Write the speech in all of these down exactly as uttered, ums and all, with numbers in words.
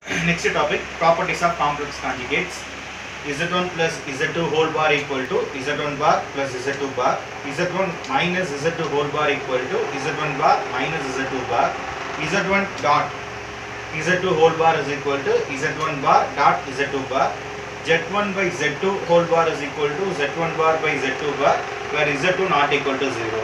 Next topic, properties of complex conjugates. Z one plus Z two whole bar equal to Z one bar plus Z two bar. Z one minus Z two whole bar equal to Z one bar minus Z two bar. Z one dot Z two whole bar is equal to Z one bar dot Z two bar. Z one by Z two whole bar is equal to Z one bar by Z two bar, where Z two not equal to zero.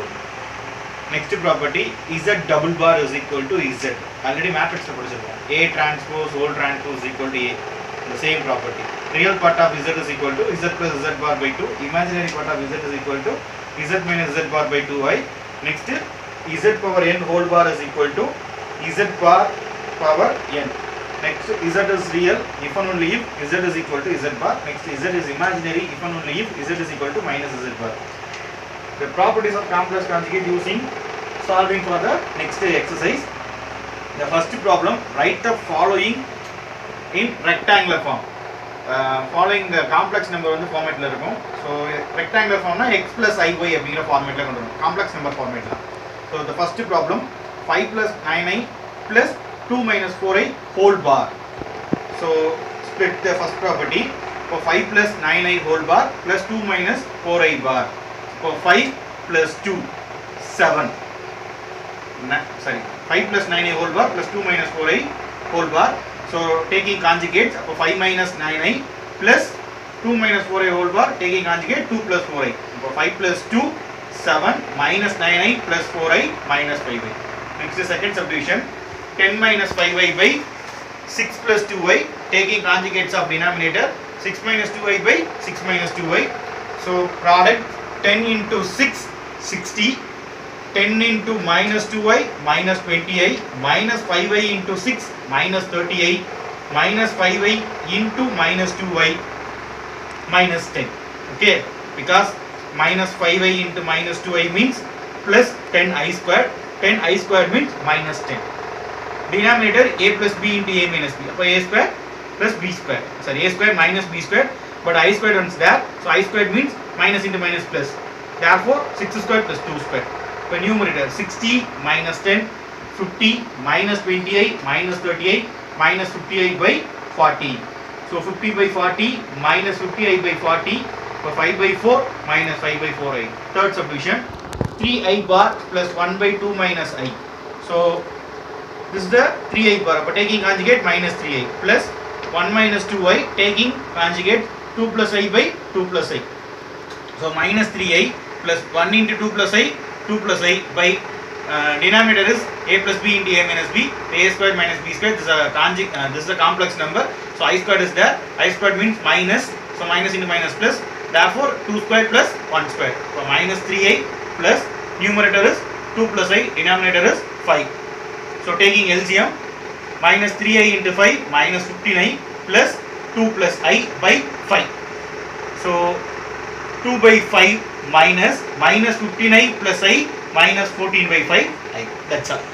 Next property, Z double bar is equal to Z. Already matrix A transpose whole transpose is equal to A. The same property. Real part of Z is equal to Z plus Z bar by two. Imaginary part of Z is equal to Z minus Z bar by two i. Next, Z power n whole bar is equal to Z bar power n. Next, Z is real if and only if Z is equal to Z bar. Next, Z is imaginary if and only if Z is equal to minus Z bar. The properties of complex conjugate using solving for the next exercise. The first problem, write the following in rectangular form. Uh, following the complex number on the format la irukum. So rectangular form na x plus iy அப்படிங்கற format la கொண்டு வரணும். Complex number format la. So the first problem, five plus nine i plus two minus four i whole bar. So split the first property. For five plus nine i whole bar plus two minus four i bar. For five plus two, seven. Na, sorry, five plus nine i whole bar plus two minus four i whole bar. So taking conjugates, for five minus nine i plus two minus four i whole bar, taking conjugate two plus four i. For five plus two, seven minus nine i plus four i minus five i. Next is second subdivision, ten minus five i by six plus two i, taking conjugates of denominator, six minus two i by six minus two i. So product ten into six, sixty, ten into minus two i, minus twenty i, minus five i into six, minus thirty-eight, minus five i into minus two i, minus ten. Okay, because minus five i into minus two i means plus ten i square, ten i square means minus ten. Denominator a plus b into a minus b, so a square plus b square, sorry, a square minus b square, but I squared is there, so I squared means minus into minus plus, therefore six square plus two square. So numerator sixty minus ten, fifty minus twenty-eight minus thirty-eight minus fifty-eight by forty. So fifty by forty minus fifty-eight by forty, so five by four minus five by four i. Third subdivision, three i bar plus one by two minus i. So this is the three i bar, but taking conjugate minus three i plus one minus two i, taking conjugate two plus i by two plus i. So minus three i plus one into two plus i, two plus i by uh, denominator is a plus b into a minus b, a squared minus b squared. This is a conjugate, uh, this is a complex number. So I squared is there. I squared means minus, so minus into minus plus. Therefore two squared plus one squared. So minus three i plus numerator is two plus i, denominator is five. So taking L C M, minus three i into five minus fifteen i plus two plus i by five. So two by five minus minus fifteen i plus i minus fourteen by five i. That's all.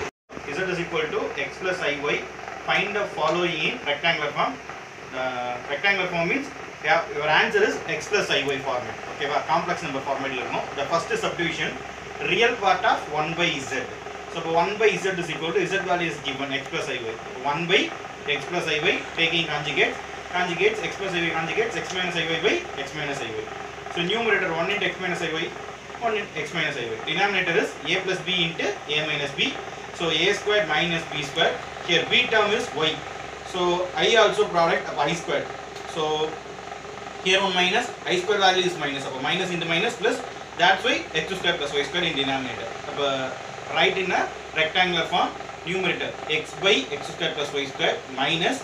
Z is equal to x plus iy. Find the following in rectangular form. Uh, rectangular form means yeah, your answer is x plus iy format. Okay, complex number format. The first subdivision, real part of one by z. So one by z is equal to z value is given x plus iy. one by x plus iy, taking conjugates, conjugates x plus iy conjugates x minus iy by x minus iy. So numerator one into x minus iy, one into x minus iy. Denominator is a plus b into a minus b. So a squared minus b squared. Here b term is y. So I also product of I squared. So here one minus, I squared value is minus. So minus into minus plus. That's why x squared plus y squared in denominator. So write in a rectangular form. Numerator x by x squared plus y squared minus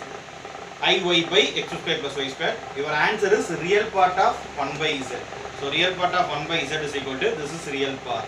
iy by x squared plus y squared. Your answer is real part of one by z. So real part of one by z is equal to, this is real part.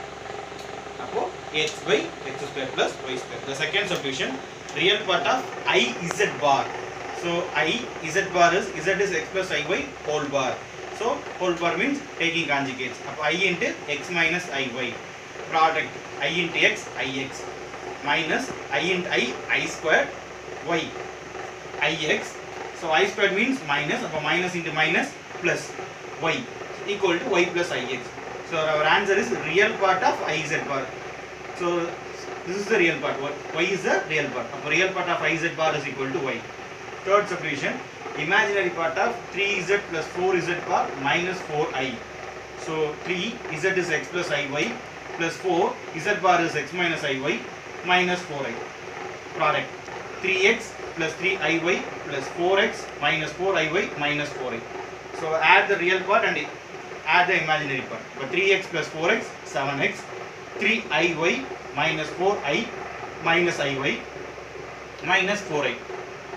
Now x by x squared plus y squared. The second subdivision, real part of I z bar. So I z bar is, z is x plus iy whole bar. So whole bar means taking conjugates. Now I into x minus iy. Product I into x, ix minus I into i, I squared, y, ix. So I squared means minus, so minus into minus plus y equal to y plus ix. So our answer is real part of I z bar. So This is the real part. Y is the real part. So real part of I Z bar is equal to y. Third subdivision, imaginary part of three Z plus four Z bar minus four I. So three Z is x plus iy plus four Z bar is x minus iy minus four I. Product three x plus three iy plus four x minus four iy minus four I. So add the real part and add the imaginary part. But three x plus four x, seven x, three iy minus four I minus iy minus four I.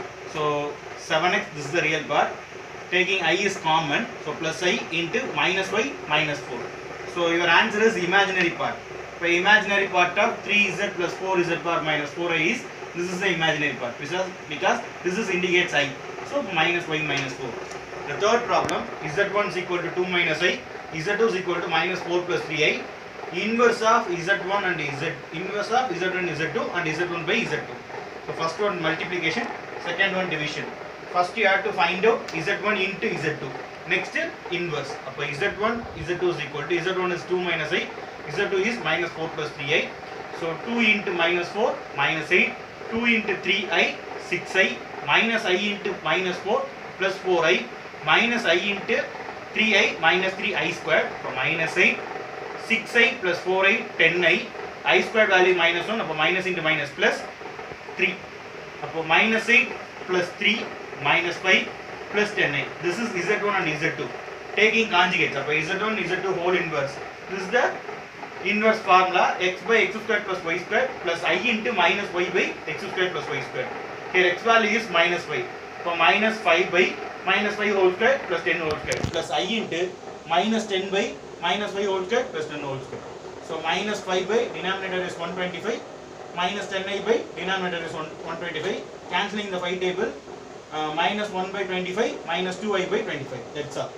So seven x, this is the real part. Taking I is common, so plus I into minus y minus four. So your answer is imaginary part. So imaginary part of three z plus four z bar minus four I is, this is the imaginary part because, because this is indicates I. So minus y minus four. The third problem, z one is equal to two minus I, z two is equal to minus four plus three I. Inverse of z one and z inverse of z one z two and z one by z two. So first one multiplication, second one division. First you have to find out z one into z two. Next inverse. Appo z one z two is equal to z one is two minus I, z two is minus four plus three I. So two into minus four minus eight, two into three I six I, minus I into minus four plus four I, minus I into three I minus three I squared. So minus eight, six I plus four I ten I, I squared value minus one, appo minus into minus plus three. Appo minus eight plus three minus five plus ten I. This is z one and z two. Taking conjugates. Appo z one z two whole inverse. This is the inverse formula, x by x squared plus y squared plus I into minus y by x squared plus y squared. Here x value is minus y. So minus five by minus five whole square plus ten whole square plus I into minus ten by minus five whole square plus ten whole square. So minus five by denominator is one twenty-five, minus ten I by denominator is one twenty-five. Cancelling the five table, uh, minus one by twenty-five, minus two I by twenty-five. That's all.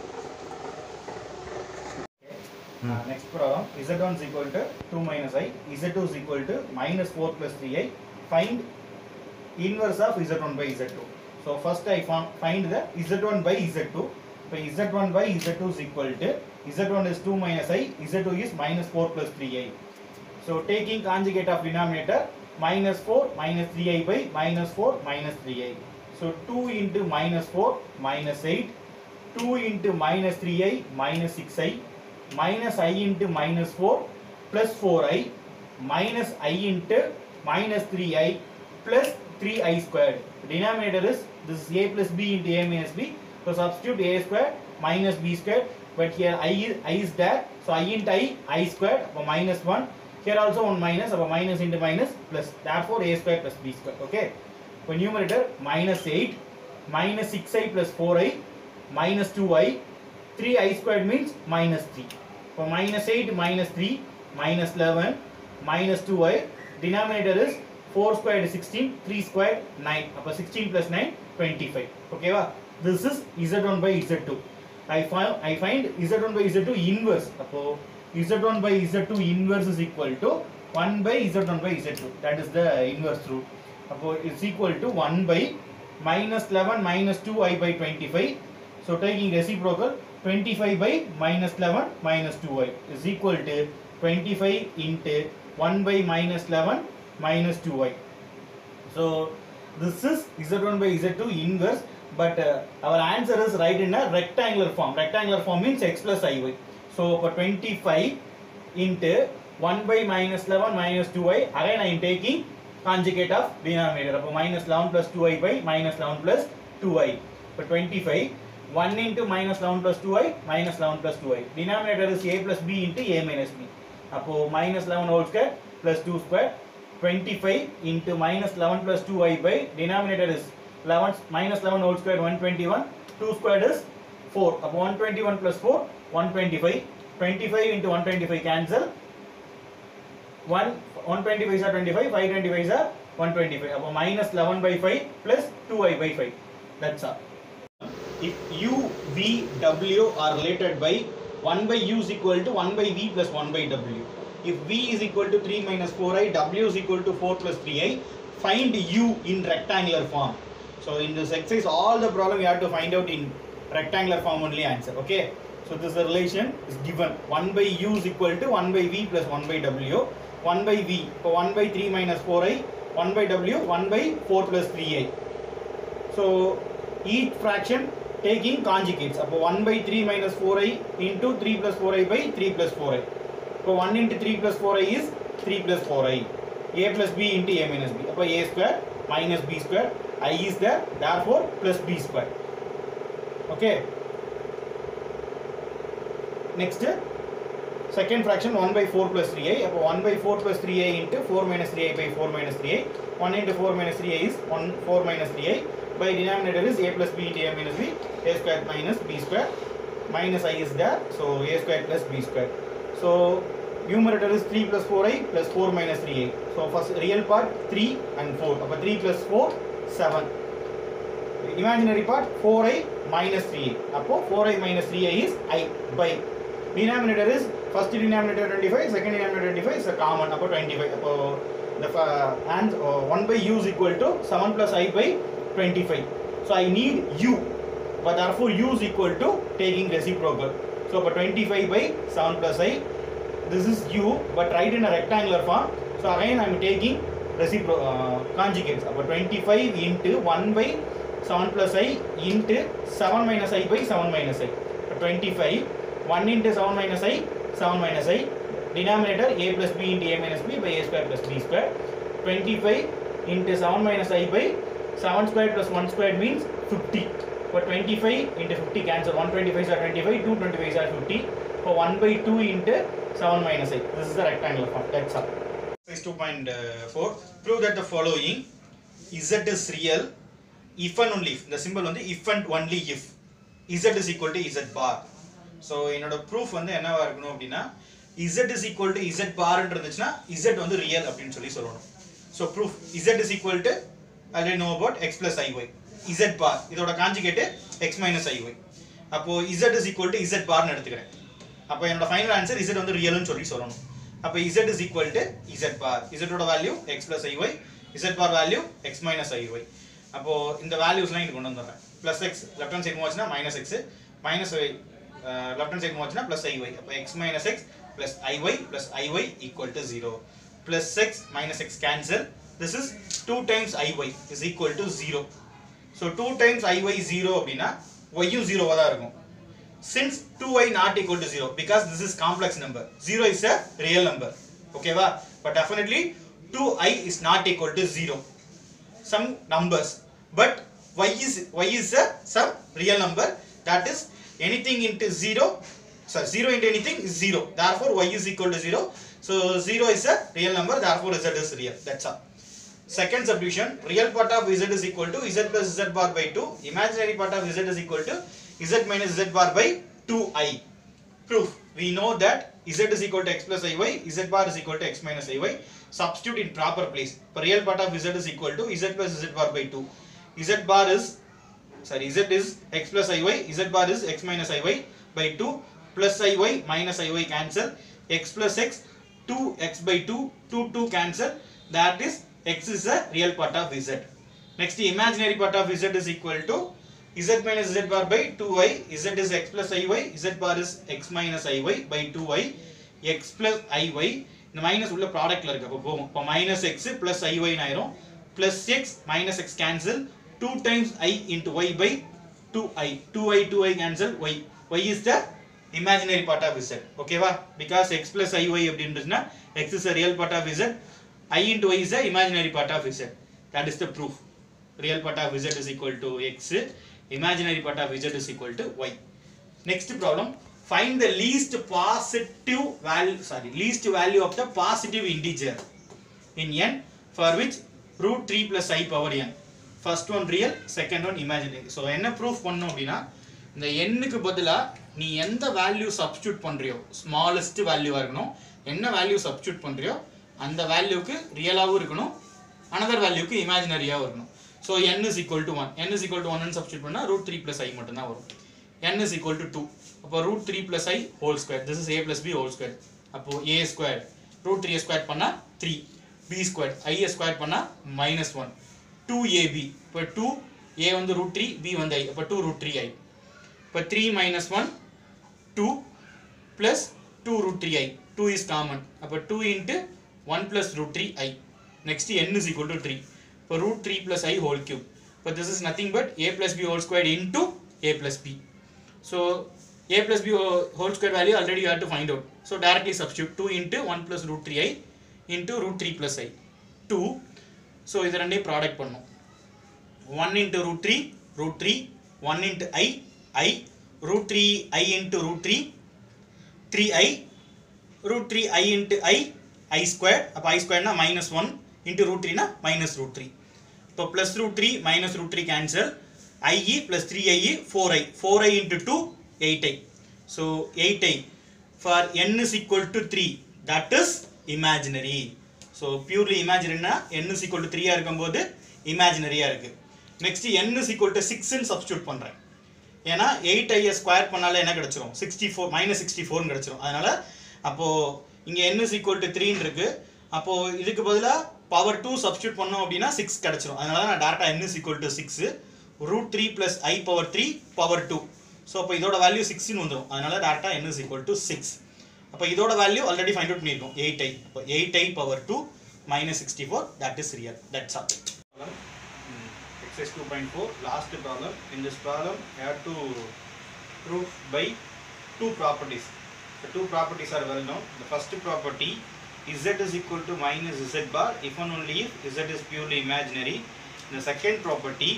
Hmm. Uh, next problem, z one is equal to two minus I, z two is equal to minus four plus three I. Find inverse of z one by z two. So first I find the z one by z two. So z one by z two is equal to, z one is two minus I, z two is minus four plus three I. So taking conjugate of denominator, minus four minus three I by minus four minus three I. So two into minus four minus eight, two into minus three I minus six I, minus I into minus four plus four I, minus I into minus three I plus three I squared. Denominator is, this is a plus b into a minus b. So substitute a squared minus b squared. But here I is, I is there. So I into I, I squared, so minus one. Here also one minus, so minus into minus plus. Therefore a squared plus b squared. Okay. For numerator, minus eight, minus six I plus four I, minus two I, three I squared means minus three. For minus eight, minus three, minus eleven, minus two I. Denominator is four squared is sixteen, three squared nine. Appo sixteen plus nine, twenty-five. Okay, va? This is z one by z two. I find I find z one by z two inverse. Appo z one by z two inverse is equal to one by z one by z two. That is the inverse rule. Appo it's equal to one by minus eleven minus two I by twenty-five. So taking reciprocal, twenty-five by minus eleven minus two I is equal to twenty-five into one by minus eleven minus two I. So this is z one by z two inverse, but uh, our answer is right in a rectangular form. Rectangular form means x plus iy. So for twenty-five into one by minus eleven minus two I, again I am taking conjugate of denominator. Appo minus eleven plus two I by minus eleven plus two I. For twenty-five, one into minus eleven plus two I, minus eleven plus two I. Denominator is a plus b into a minus b. Appo minus eleven whole square plus two square. twenty-five into minus eleven plus two I by denominator is eleven minus eleven whole square one twenty-one. two squared is four. Appo one twenty-one plus four, one twenty-five. twenty-five into one twenty-five cancel. one, one twenty-five are twenty-five, five twenty-five are one twenty-five. Appo minus eleven by five plus two I by five. That's all. If u, v, w are related by one by u is equal to one by v plus one by w. If v is equal to three minus four I, w is equal to four plus three I, find u in rectangular form. So in this exercise, all the problem you have to find out in rectangular form only answer. Okay. So this relation is given. one by u is equal to one by v plus one by w. one by v. So one by three minus four i, one by w, one by four plus three i. So each fraction taking conjugates. So one by three minus four i into three plus four i by three plus four i. So one into three plus four i is three plus four i. A plus b into a minus b. So a square minus b square. I is there, therefore plus b square. Okay. Next, second fraction one by four plus three i. So one by four plus three i into four minus three i by four minus three i. one into four minus three i is one, four minus three i. By denominator is a plus b into a minus b. A square minus b square. Minus I is there, so a square plus b square. So numerator is three plus four i plus four minus three i. So first real part three and four. So three plus four, seven. Imaginary part four i minus three i. Appo four i minus three i is I by. Denominator is first denominator twenty-five, second denominator twenty-five is a common. Appo twenty-five. Appo the uh, and uh, one by u is equal to seven plus I by twenty-five. So I need u, but therefore u is equal to taking reciprocal. So for twenty-five by seven plus I, this is u, but write in a rectangular form. So again I am taking reciprocal uh, conjugates. So twenty-five into one by seven plus I into seven minus I by seven minus I. So twenty-five, one into seven minus I, seven minus I. Denominator a plus b into a minus b by a square plus b square. twenty-five into seven minus I by seven squared plus one squared means fifty. For twenty-five into fifty cancel. one twenty-five are twenty-five, two twenty-five are fifty. For one by two into seven minus I. This is the rectangular form. That's all. Exercise two point four. Prove that the following z is real if and only if. The symbol on the if and only if z is equal to z bar. So என்னோட proof வந்து என்னவா இருக்கணும் அப்படின்னா z is equal to z bar இருந்துச்சுன்னா z வந்து real அப்படின்னு சொல்லி சொல்லணும். So proof z is equal to already know about x plus iy. Z bar இதோட கான்ஜுகேட் x minus iy. அப்போ z is equal to z bar னு எடுத்துக்கிறேன். அப்போ என்னோட ஃபைனல் ஆன்சர் z வந்து ரியல் னு சொல்லி சொல்லணும். அப்போ z is equal to z bar. z ஓட value x plus iy, z bar value x minus iy. அப்போ இந்த வேல்யூஸ்லாம் இங்க கொண்டு வந்துறேன். plus x left hand side move ஆச்சுனா minus x, minus y left hand side move ஆச்சுனா plus iy. அப்போ x minus x plus iy plus iy equal to zero. Plus x minus x cancel. This is two times iy is equal to zero. So two times iy zero அப்படினா y யும் zero வா தான் இருக்கும். Since two i not equal to zero because this is complex number. zero is a real number. Okay va? But definitely two i is not equal to zero. Some numbers. But y is y is a some real number. That is anything into zero. So zero into anything is zero. Therefore y is equal to zero. So zero is a real number. Therefore z is real. That's all. Second subdivision, real part of z is equal to z plus z bar by two. Imaginary part of z is equal to z minus z bar by two i. Proof. We know that z is equal to x plus iy, z bar is equal to x minus iy. Substitute in proper place. For real part of z is equal to z plus z bar by two. Z bar is, sorry, z is x plus iy, z bar is x minus iy by two. Plus iy minus iy cancel. X plus x, two x by two, two, two cancel. That is x is a real part of z. Next, the imaginary part of z is equal to z minus z bar by two i. Z is x plus iy. Z bar is x minus iy by two i. X plus iy. இந்த minus உள்ள ப்ராடக்ட்ல இருக்கு. அப்போ போகும். இப்போ minus x plus iy ஆயிரும். Plus x minus x cancel. two times I into y by two i. two i, two i cancel y. Y is the imaginary part of z. Okay va? Because x plus iy அப்படின்றதுனா x is a real part of z. I into y is the imaginary part of z. That is the proof. Real part of z is equal to x. Imaginary part of z is equal to y. Next problem. Find the least positive value, sorry, least value of the positive integer in n for which root three plus I power n. First one real, second one imaginary. So என்ன proof பண்ணனும் அப்படினா இந்த n க்கு பதிலா நீ எந்த value substitute பண்றியோ smallest வேல்யூவா இருக்கணும். என்ன வேல்யூ சப்ஸ்டிட்யூட் பண்றியோ அந்த வேல்யூக்கு ரியலாவும் இருக்கணும். another வேல்யூக்கு இமேஜினரியாவும் இருக்கணும். So n is equal to one. n is equal to one ன்னு சப்ஸ்டிட்யூட் பண்ணா root three plus I மட்டும் தான் வரும். n is equal to two. அப்போ root three plus I whole square. This is a plus b whole square. அப்போ a square root three square பண்ணா three. b square I square பண்ணா minus one. two a b. இப்போ two a வந்து root three, b வந்து I. அப்போ two root three I. இப்போ three minus one, two plus two root three I. two is common. அப்போ two into one plus root three I. Next n is equal to three. For root three plus I whole cube. But this is nothing but a plus b whole squared into a plus b. So a plus b whole square value already you have to find out. So directly substitute two into one plus root three I into root three plus I. two. So இது ரெண்டையும் product பண்ணும். one into root three, root three, one into I, I, root three I into root three, three I, root three I into I, I squared, அப்ப I squared na minus one into root three na minus root three. So plus root three minus root three cancel, I plus three I, four I, four I into two, eight I. So eight I for n is equal to three, that is imaginary. So purely imaginary na n is equal to three ஆ இருக்கும்போது imaginary ஆ இருக்கு. Next n is equal to six ன்னு substitute பண்றேன். ஏனா eight I square பண்ணால என்ன கிடைச்சிரும்? sixty-four minus sixty-four ன்னு கிடைச்சிரும். அதனால அப்போ இங்க n is equal to three ன்னு இருக்கு. அப்போ இதுக்கு பதிலா power two substitute பண்ணோம் அப்படினா six கிடைச்சிரும். அதனால நான் டைரக்டா n is equal to six root three plus I power three power two. So அப்ப இதோட வேல்யூ six ன்னு வந்துரும். அதனால டைரக்டா n is equal to six. அப்ப இதோட வேல்யூ ஆல்ரெடி ஃபைண்ட் அவுட் பண்ணிருக்கோம் eight I. அப்ப eight I power two minus sixty-four, that is real. That's all. Exercise two point four, last problem. In this problem, you have to prove by two properties. The two properties are well known. The first property, z is equal to minus z bar if and only if z is purely imaginary. The second property,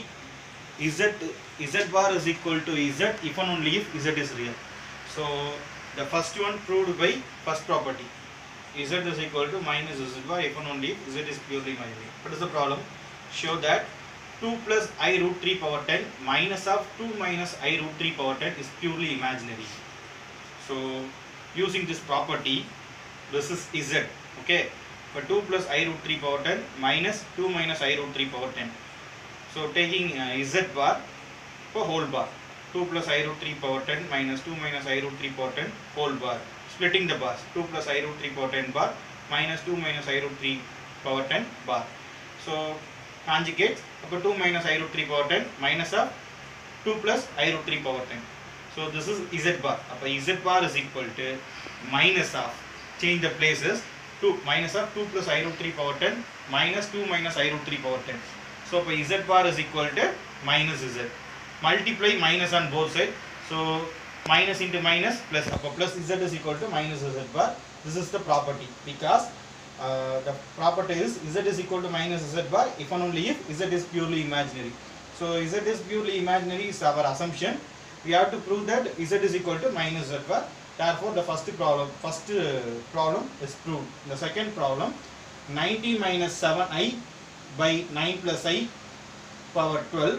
z, z bar is equal to z if and only if z is real. So, the first one proved by first property. Z is equal to minus z bar if and only if z is purely imaginary. What is the problem? Show that two plus I root three power ten minus of two minus I root three power ten is purely imaginary. So using this property, this is z, okay, for two plus I root three power ten minus two minus I root three power ten. So taking uh, z bar for whole bar, two plus I root three power ten minus two minus I root three power ten whole bar, splitting the bars, two plus I root three power ten bar minus two minus I root three power ten bar. So conjugate upper two minus I root three power ten minus of two plus I root three power ten. So this is z bar. Upper z bar is equal to minus of, change the places, two minus of two plus I root three power ten minus two minus I root three power ten. So upper z bar is equal to minus z. Multiply minus on both sides. So minus into minus plus, upper plus z is equal to minus z bar. This is the property because Uh, the property is z is equal to minus z bar if and only if z is purely imaginary. So z is purely imaginary is our assumption. We have to prove that z is equal to minus z bar. Therefore, the first problem, first uh, problem is proved. The second problem, ninety minus seven I by nine plus I power twelve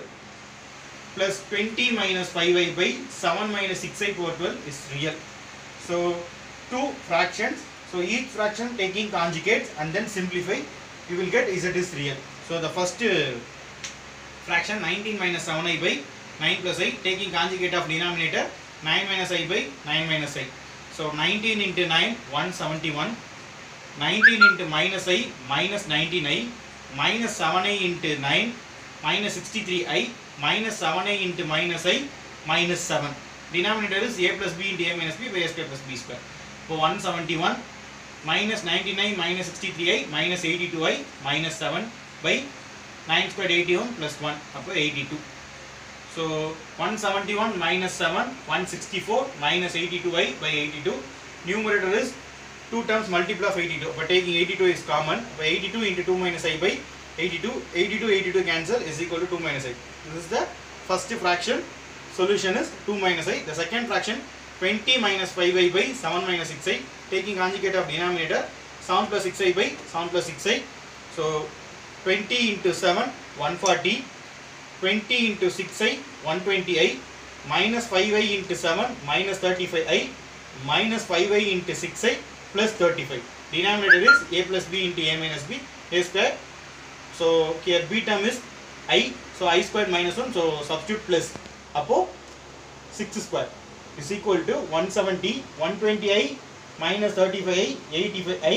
plus twenty minus five I by seven minus six I power twelve is real. So two fractions. So each fraction taking conjugates and then simplify, you will get z is real. So the first uh, fraction nineteen minus seven I by nine plus I, taking conjugate of denominator nine minus I by nine minus I. So nineteen into nine, one hundred seventy-one. nineteen into minus I, minus nineteen I, minus seven I into nine, minus sixty-three I, minus seven I into minus I, minus seven. Denominator is a plus b into a minus b by a square plus b square. So one hundred seventy-one. Minus ninety-nine minus sixty-three I minus eighty-two I minus seven by nine squared eighty-one plus one, up to eighty-two. So one hundred seventy-one minus seven, one hundred sixty-four minus eighty-two I by eighty-two. Numerator is two terms multiple of eighty-two, but taking eighty-two is common. By eighty-two into two minus I by eighty-two, eighty-two, eighty-two cancel is equal to two minus I. This is the first fraction. Solution is two minus I. The second fraction, twenty minus five I by seven minus six I, taking conjugate of denominator seven plus six I by seven plus six I. So twenty into seven, one hundred forty, twenty into six I, one hundred twenty I, minus five I into seven, minus thirty-five I, minus five I into six I, plus thirty-five. Denominator is a plus b into a minus b, a square. So here b term is I, so I squared minus one, so substitute plus, appo six square is equal to one hundred seventy, one hundred twenty I minus thirty-five I, eighty-five I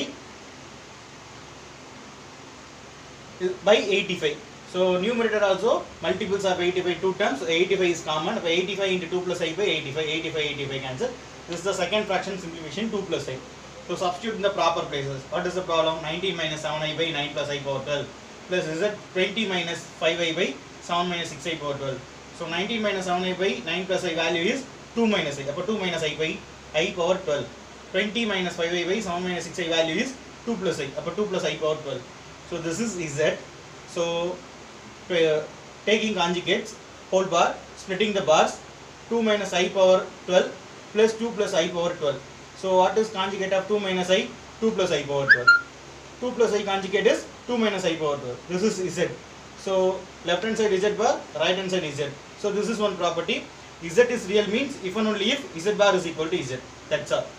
by eighty-five. So numerator also multiples of eighty-five, two terms, so eighty-five is common. By eighty-five into two plus I by eighty-five, eighty-five, eighty-five cancel. This is the second fraction simplification, two plus I. So substitute in the proper places. What is the problem? nineteen minus seven i by nine plus I power twelve plus z twenty minus five i by seven minus six i power twelve. So nineteen minus seven i by nine plus I value is two minus I. Upper two minus I by I power twelve. twenty minus five i by seven minus six i value is two plus I. Upper two plus I power twelve. So this is z. So uh, taking conjugates, whole bar, splitting the bars, two minus I power twelve plus two plus I power twelve. So what is conjugate of two minus I? two plus I power twelve. two plus I conjugate is two minus I power twelve. This is z. So left hand side z bar, right hand side z. So this is one property. Z is real means if and only if z bar is equal to z. That's all.